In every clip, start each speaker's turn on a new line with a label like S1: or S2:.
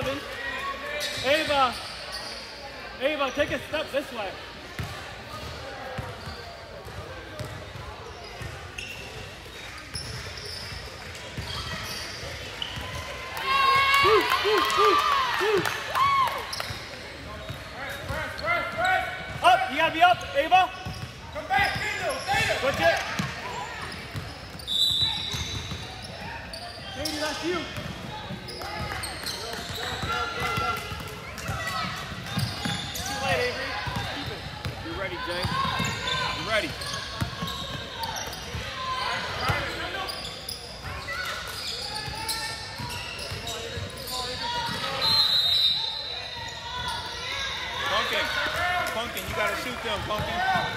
S1: Kevin. Ava, take a step this way. Up, you gotta be up, Ava.
S2: Come back, Data.
S1: Switch it. Katie, that's you. Too late, Avery. Keep it.
S3: You ready, Jay? You ready? Pumpkin, you gotta shoot them, Pumpkin.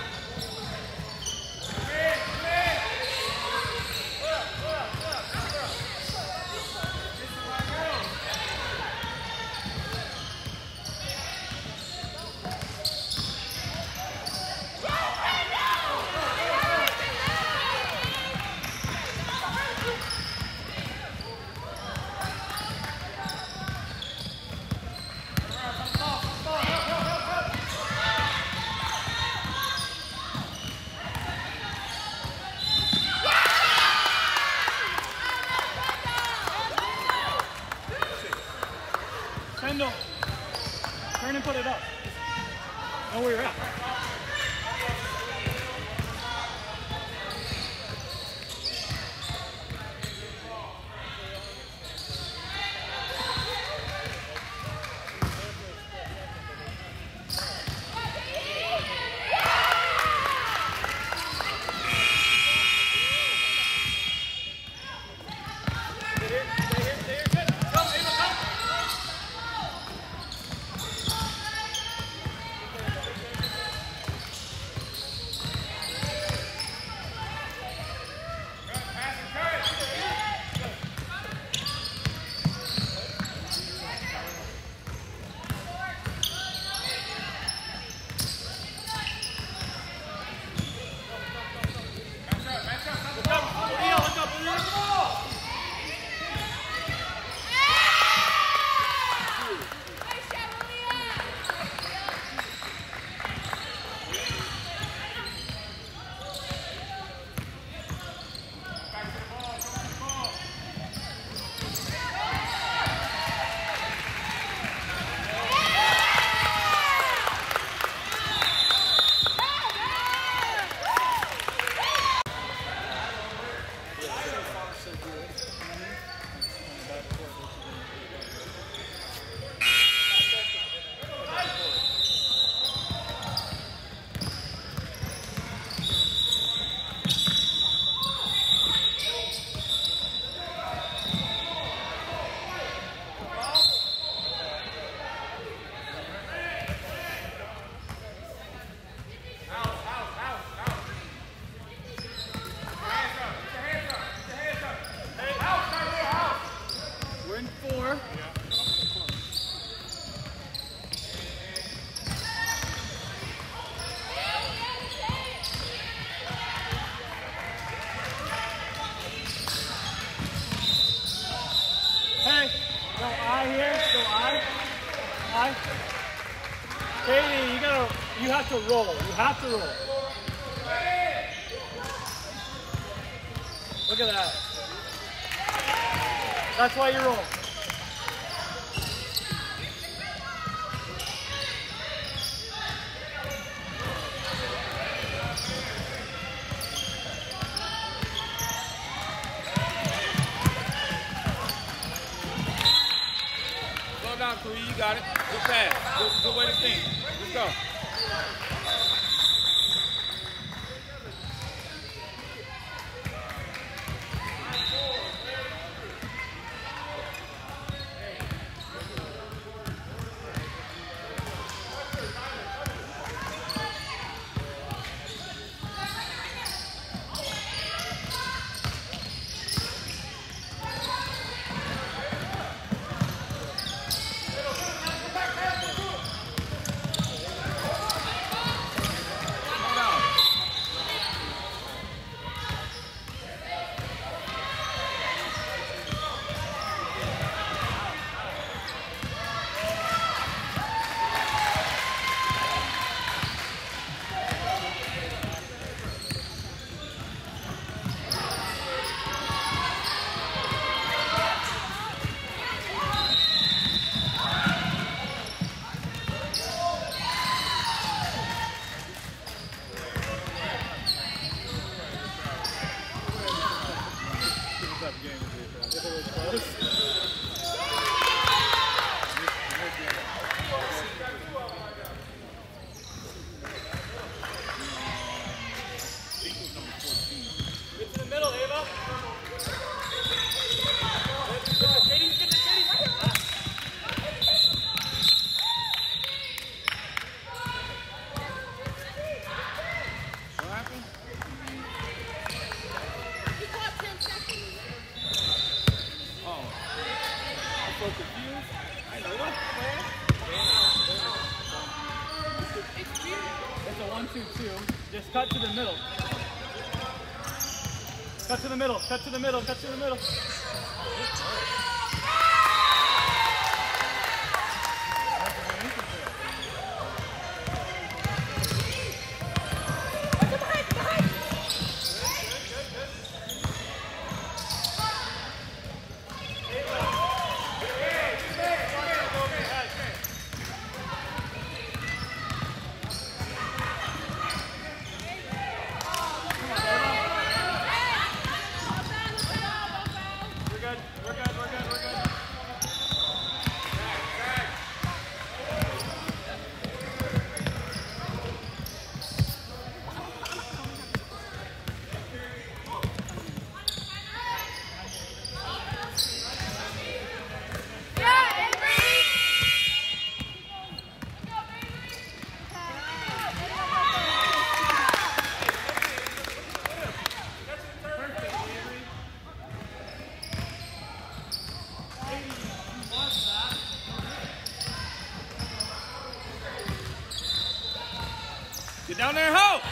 S1: Kendall, turn and put it up. Know where you're at. Katie, you have to roll. You have to roll. Look at that. That's why you roll.
S3: Slow down, Curry. You got it. Good pass. Good way to think. Let's go.
S1: cut to the middle. Cut to the middle, cut to the middle, cut to the middle.
S3: Get down there and help.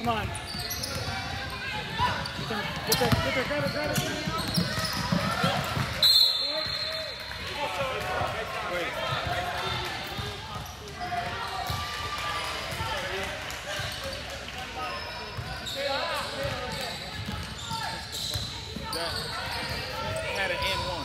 S1: Come on. Get there, grab it.
S3: Wait. That had an N1.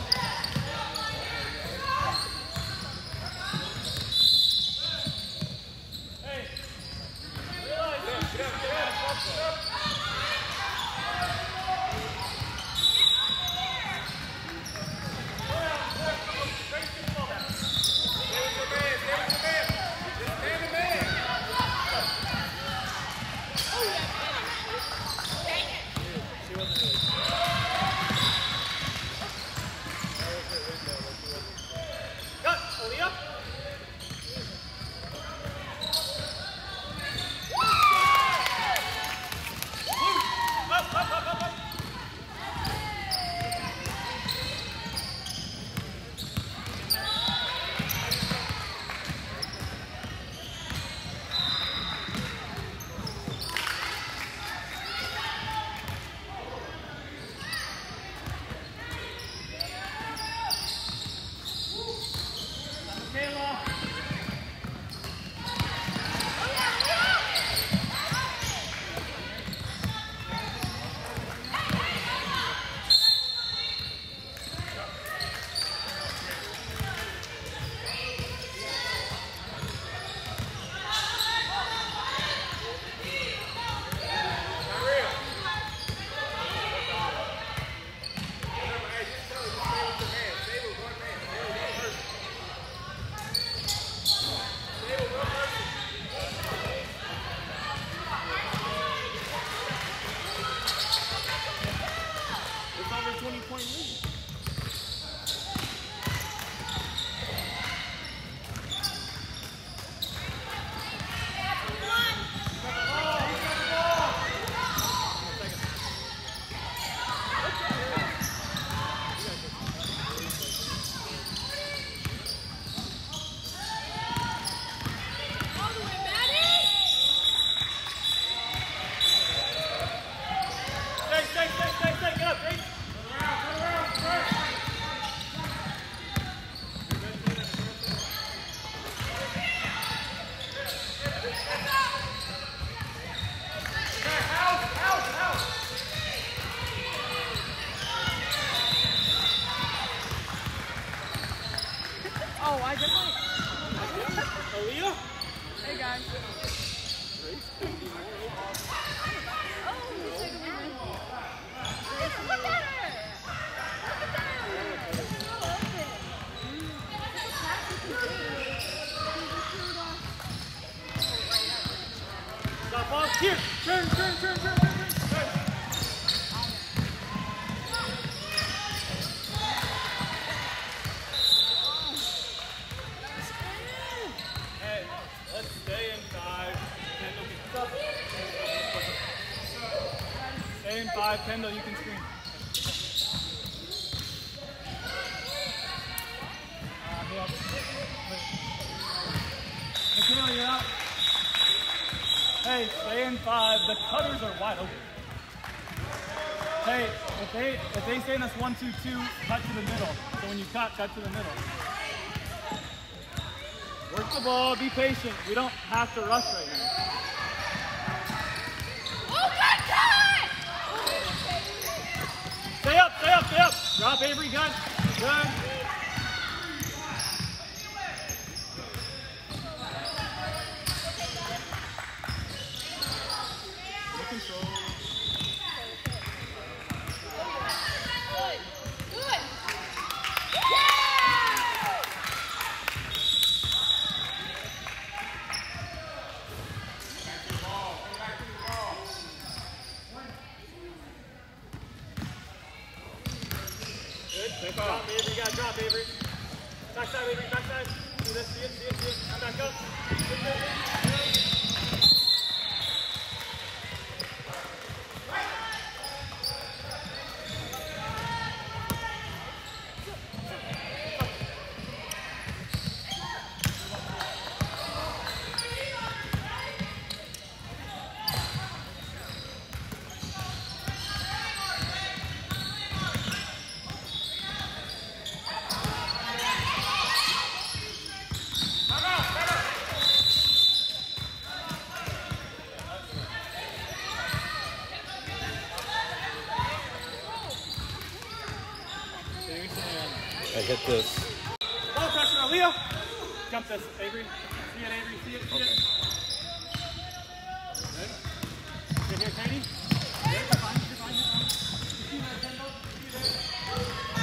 S1: Oh, I definitely. Aaliyah?
S4: Hey guys. Look at her!
S1: Stop off. Here. Turn. Hey, let's stay inside. Stay in 5. Kendall, you can screen. Kendall, you're out. Hey, stay in 5. The cutters are wide open. Hey, if they stay in this 1-2-2, cut to the middle. So when you cut to the middle. Work the ball, be patient. We don't have to rush right now.
S4: Oh, good cut!
S1: Stay up. Drop Avery, good. Control.
S4: Good.
S1: Good. Drop Avery, you gotta drop Avery. Backside, Avery, backside. See this, see it. Come back up. Good.
S5: I hit this.
S1: Ball pressure, Aaliyah. Jump this, Avery. See it, Avery. See it, see it. Good here, Katie. You're fine, you're fine, you're fine. You see that, Kendall? You see that?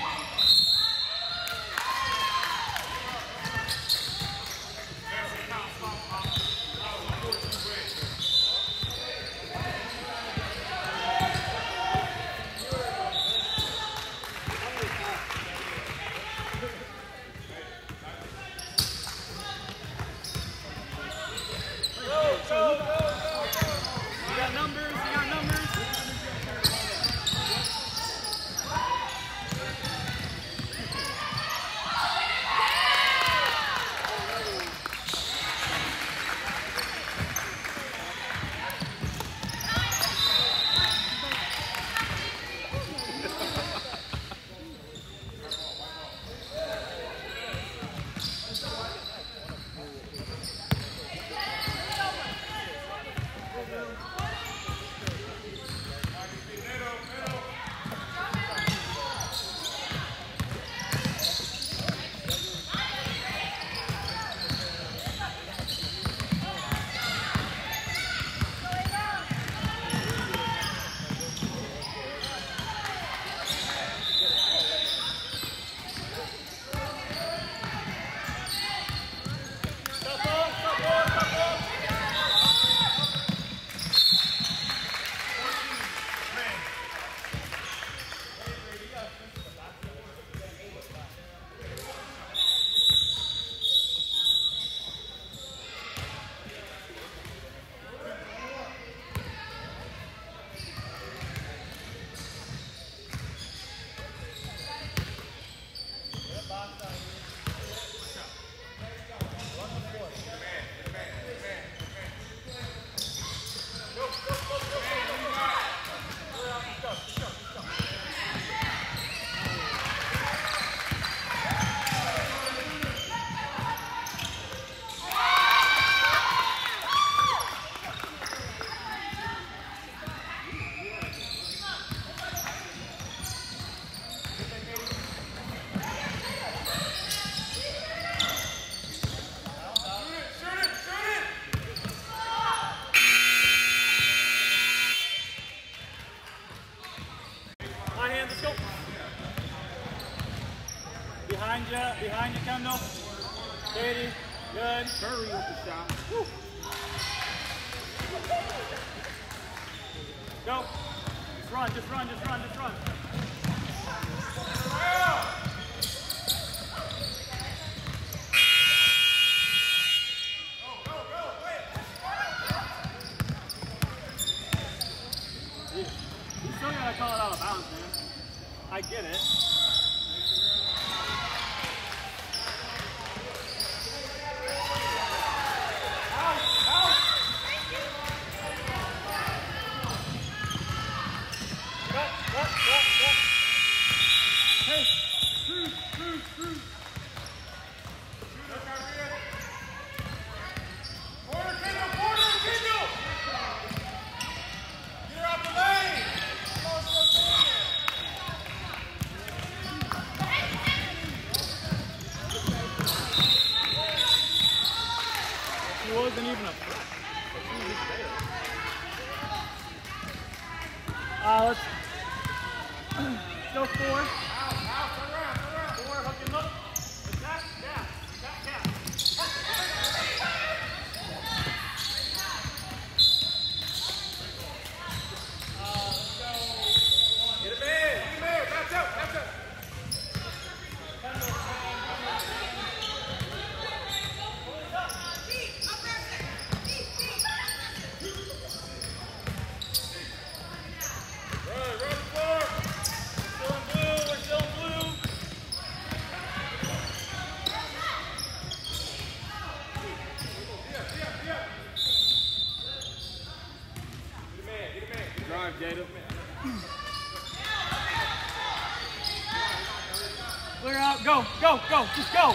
S1: Behind you, Kendall. Katie, good.
S3: Hurry with the shot.
S1: Woo. Go. Just run, just run, just run, just run. You still gotta call it out of bounds, man. I get it. Wasn't even a threat. Let's go 4. Turn around. 4, hook him up. Attack, gap.
S2: Get him in. Catch up.
S3: Drive, Jada.
S1: Clear out. Go. Just go.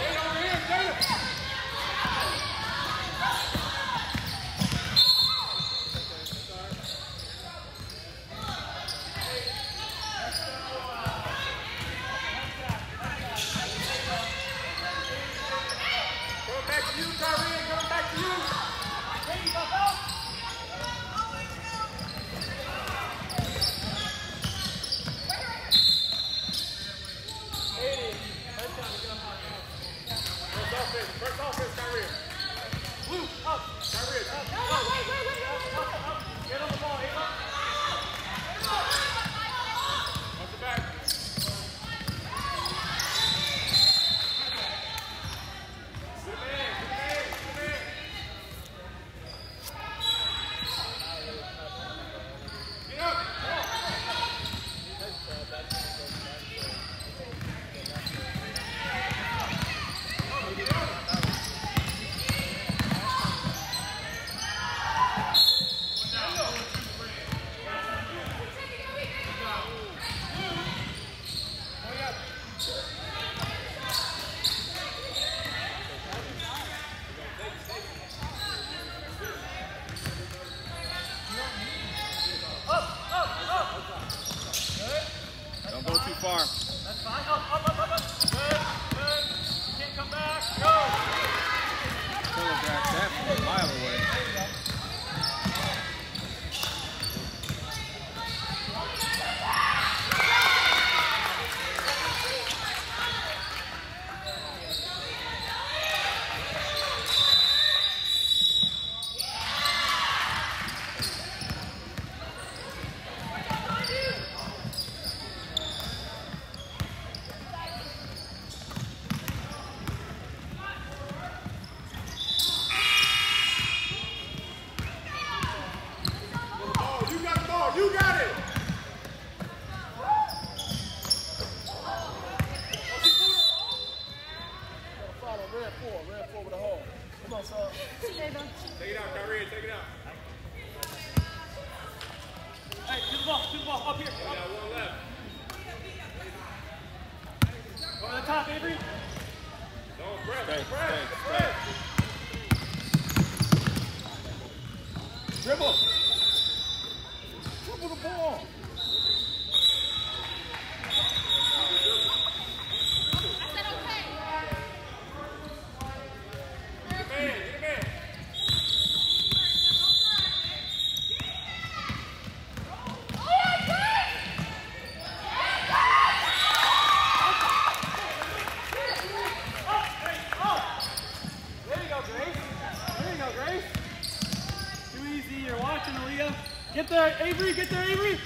S1: there, Avery. Get there, Avery.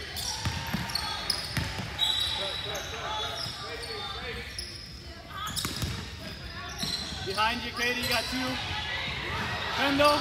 S1: Behind you, Katie. You got 2. Kendall.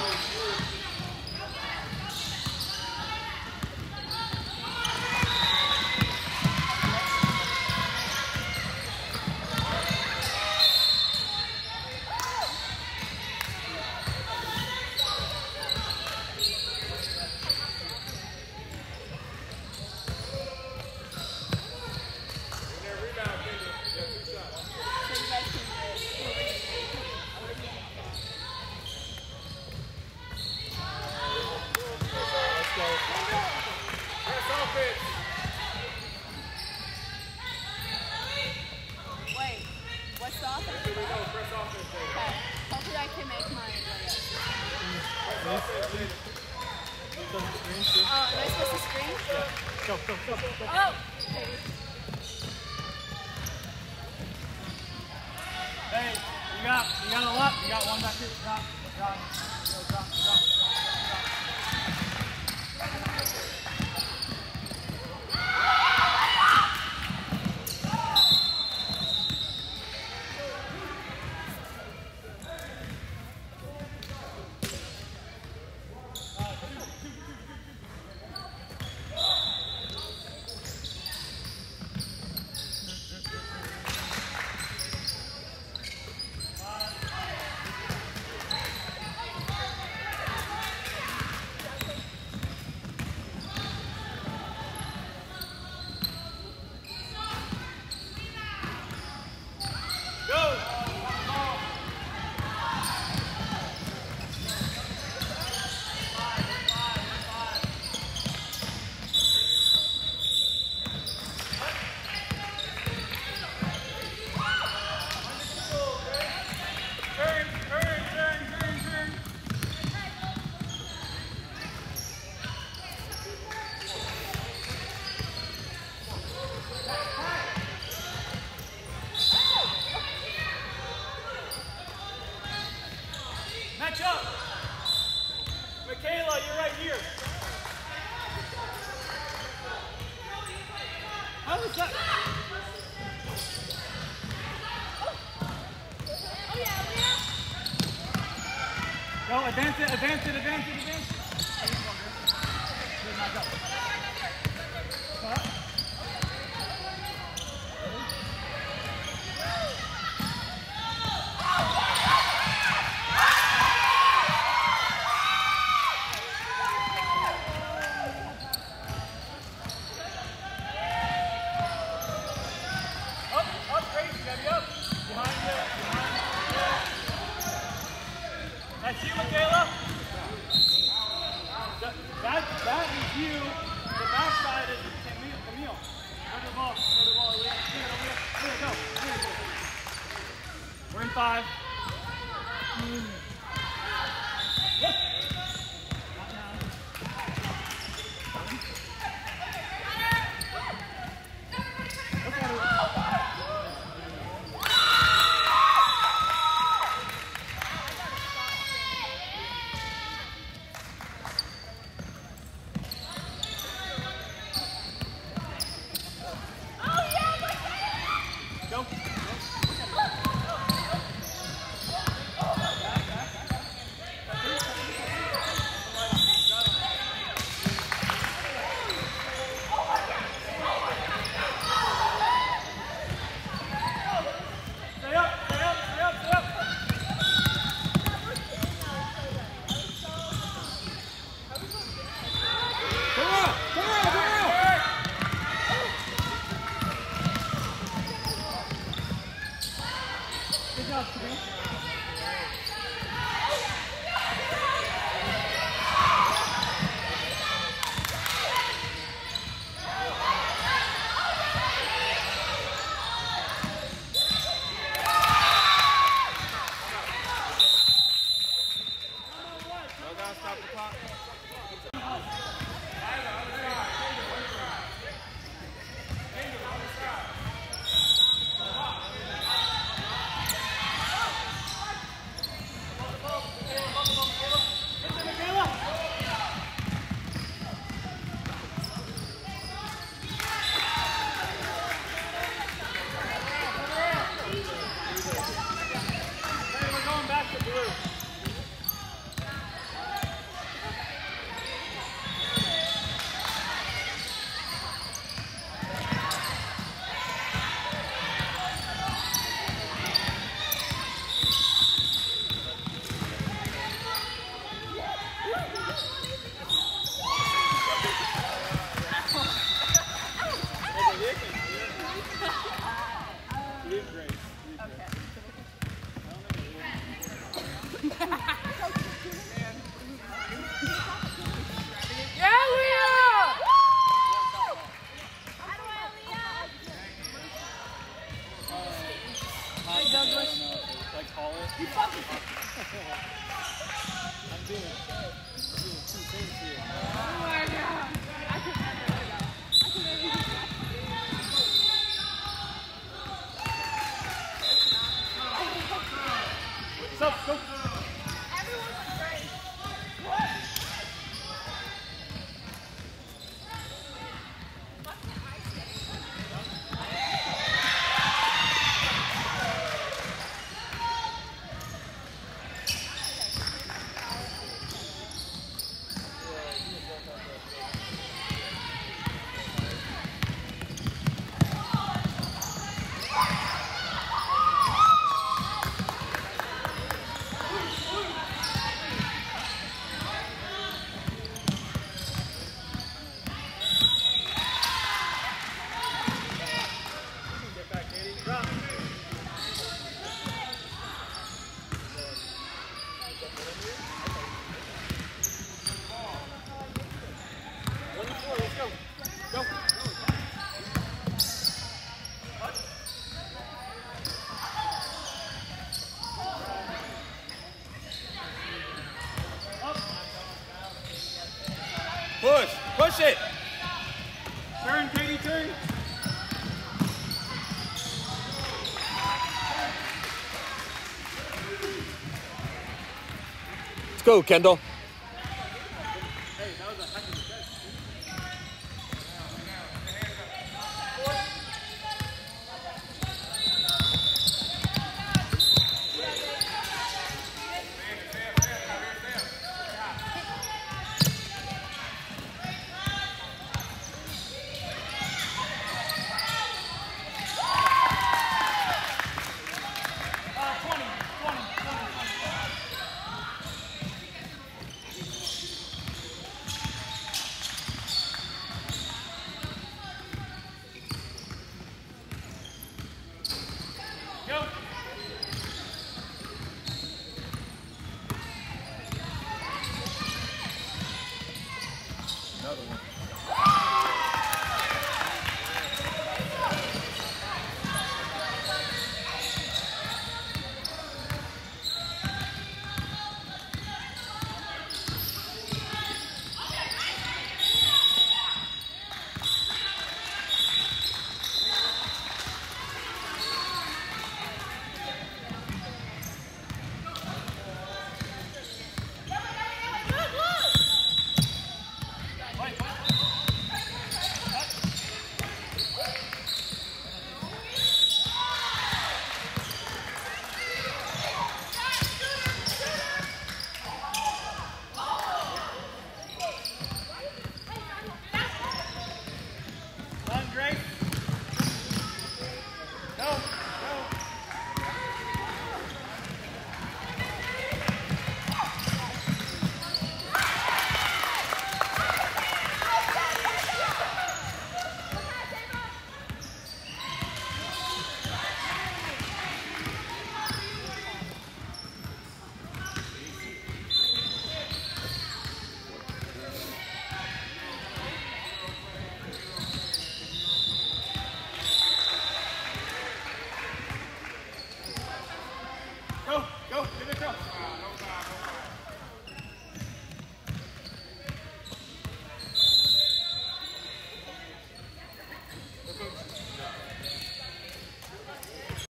S1: Hey, you got a lot. You got one back here. Drop. Match up. Michaela, you're right here. How is that? Go, advance it. Good, now go. Cut. That's you, Michaela. That is you. The backside is Camille. Go to the ball. Here, go. We're in 5. Read Grace.
S4: Okay. Yeah, Leah!
S1: Hey, Douglas. Like call it. I'm doing two things here.
S4: Oh my God. I can never do that. I can never do that.
S1: Stop, go.
S4: Everyone's great.
S3: Push it.
S1: Turn, Katie, turn.
S3: Let's go, Kendall.